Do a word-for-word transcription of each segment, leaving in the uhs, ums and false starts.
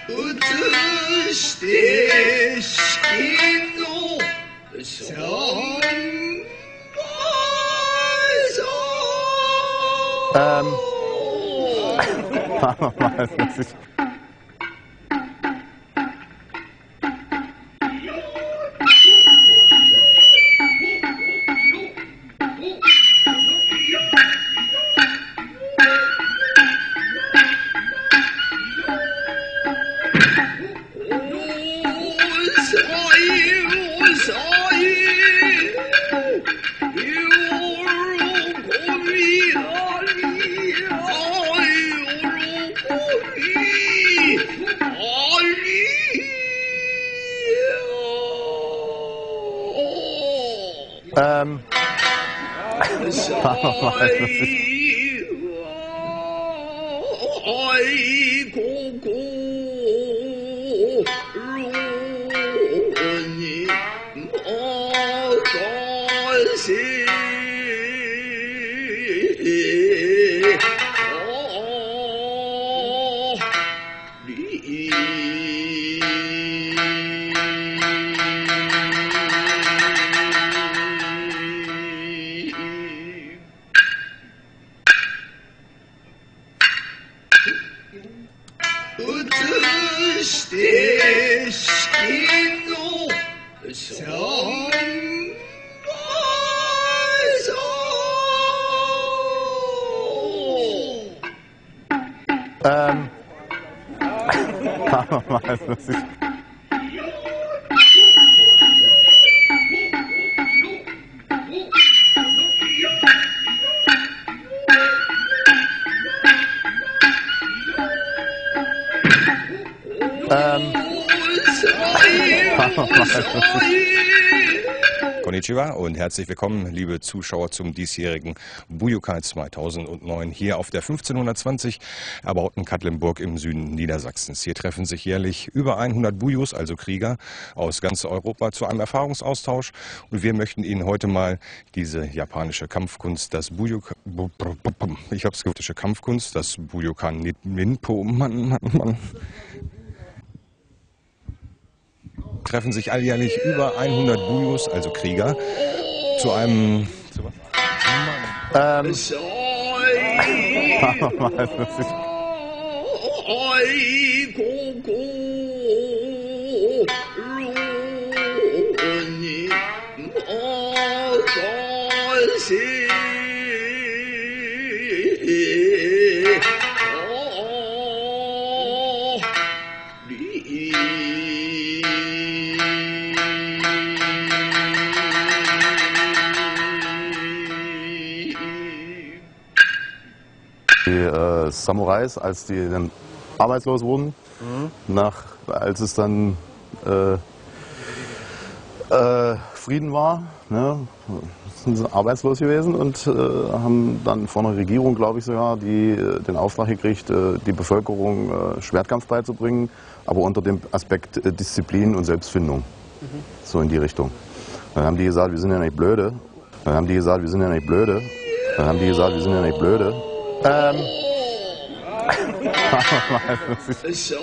移して式の三 Ähm, machen wir mal, das muss ich. Ähm, machen wir mal, das muss ich. Ähm, machen wir mal, das muss ich. Ähm, machen wir mal, das muss ich. Konnichiwa und herzlich willkommen, liebe Zuschauer, zum diesjährigen Bujukai zweitausendneun hier auf der fünfzehnhundertzwanzig erbauten Katlenburg im Süden Niedersachsens. Hier treffen sich jährlich über hundert Bujus, also Krieger, aus ganz Europa zu einem Erfahrungsaustausch. Und wir möchten Ihnen heute mal diese japanische Kampfkunst, das Bujukai, ich hab's gewusst, Kampfkunst, das Bujukan Ninpo, Mann, Mann, Mann. Treffen sich alljährlich über hundert Bujus, also Krieger, zu einem... Zu was? Ähm, machen wir mal, das muss ich. Die äh, Samurais, als die dann arbeitslos wurden, mhm. nach, als es dann äh, äh, Frieden war, ne, sind sie arbeitslos gewesen und äh, haben dann von der Regierung, glaube ich sogar, die, den Auftrag gekriegt, äh, die Bevölkerung äh, Schwertkampf beizubringen, aber unter dem Aspekt äh, Disziplin und Selbstfindung, mhm. so in die Richtung. Dann haben die gesagt, wir sind ja nicht blöde. Dann haben die gesagt, wir sind ja nicht blöde. Dann haben die gesagt, wir sind ja nicht blöde. Ähm, machen wir mal, das muss ich.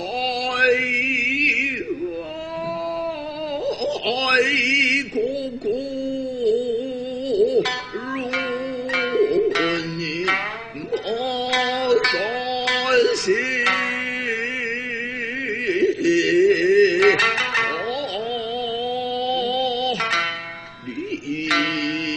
Oh,